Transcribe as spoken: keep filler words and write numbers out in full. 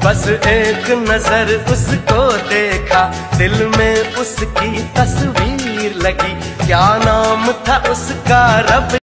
बस एक नजर उसको देखा, दिल में उसकी तस्वीर लगी। क्या नाम था उसका रब